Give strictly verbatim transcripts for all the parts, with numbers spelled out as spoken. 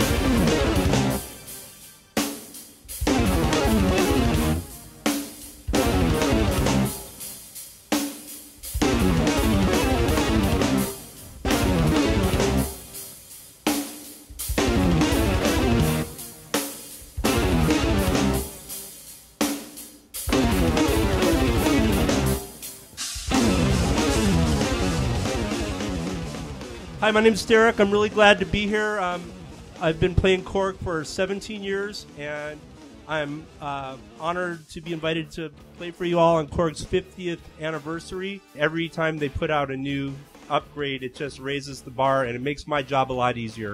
Hi, my name's Derek. I'm really glad to be here. Um, I've been playing Korg for seventeen years, and I'm uh, honored to be invited to play for you all on Korg's fiftieth anniversary. Every time they put out a new upgrade, it just raises the bar, and it makes my job a lot easier.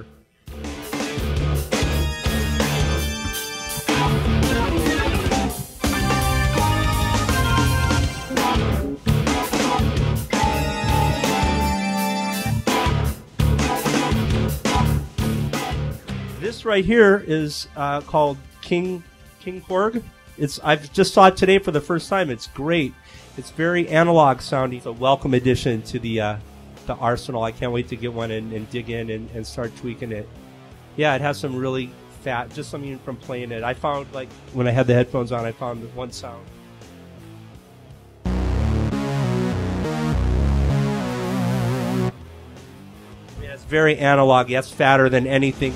This right here is uh, called King KingKorg. It's I've just saw it today for the first time. It's great. It's very analog sounding. It's a welcome addition to the uh, the arsenal. I can't wait to get one and, and dig in and, and start tweaking it. Yeah, it has some really fat. Just something from playing it. I found like when I had the headphones on, I found one sound. Yeah, it's very analog. Yeah, it's fatter than anything.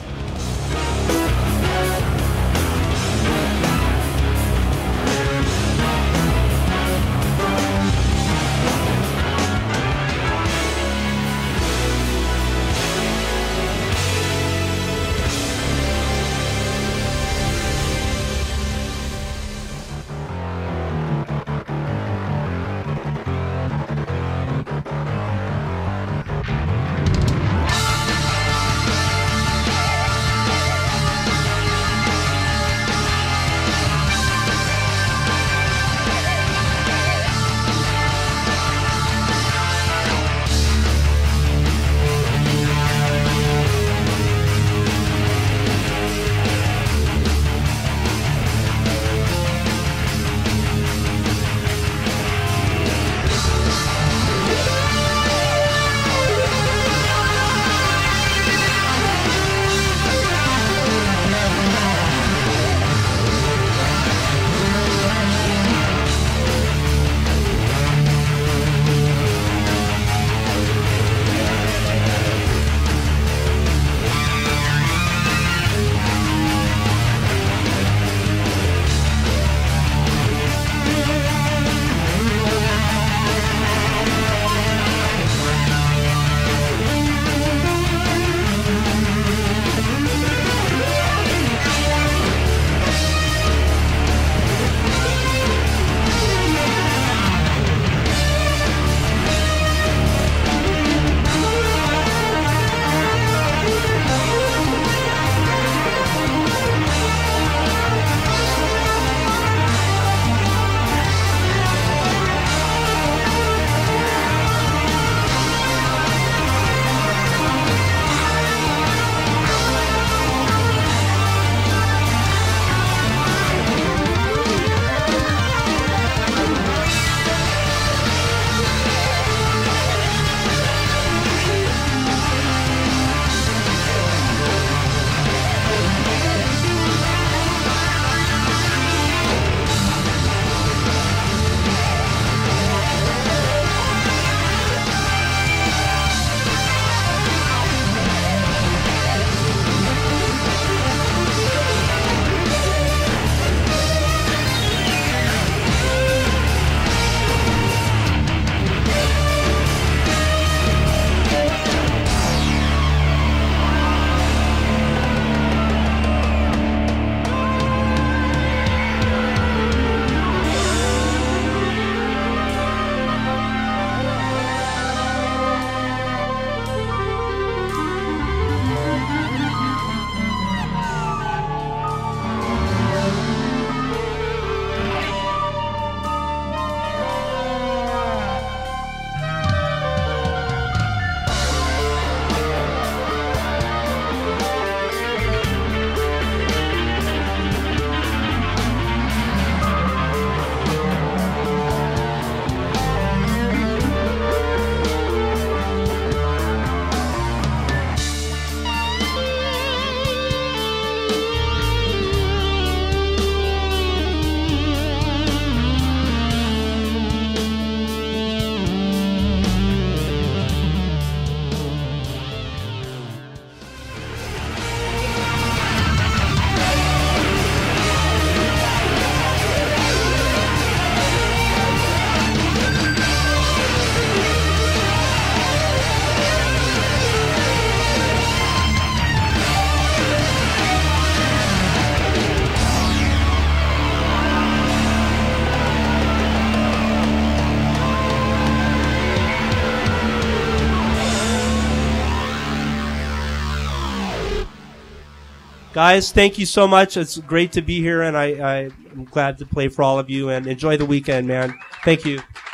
Guys, thank you so much. It's great to be here, and I, I, I'm glad to play for all of you, and enjoy the weekend, man. Thank you.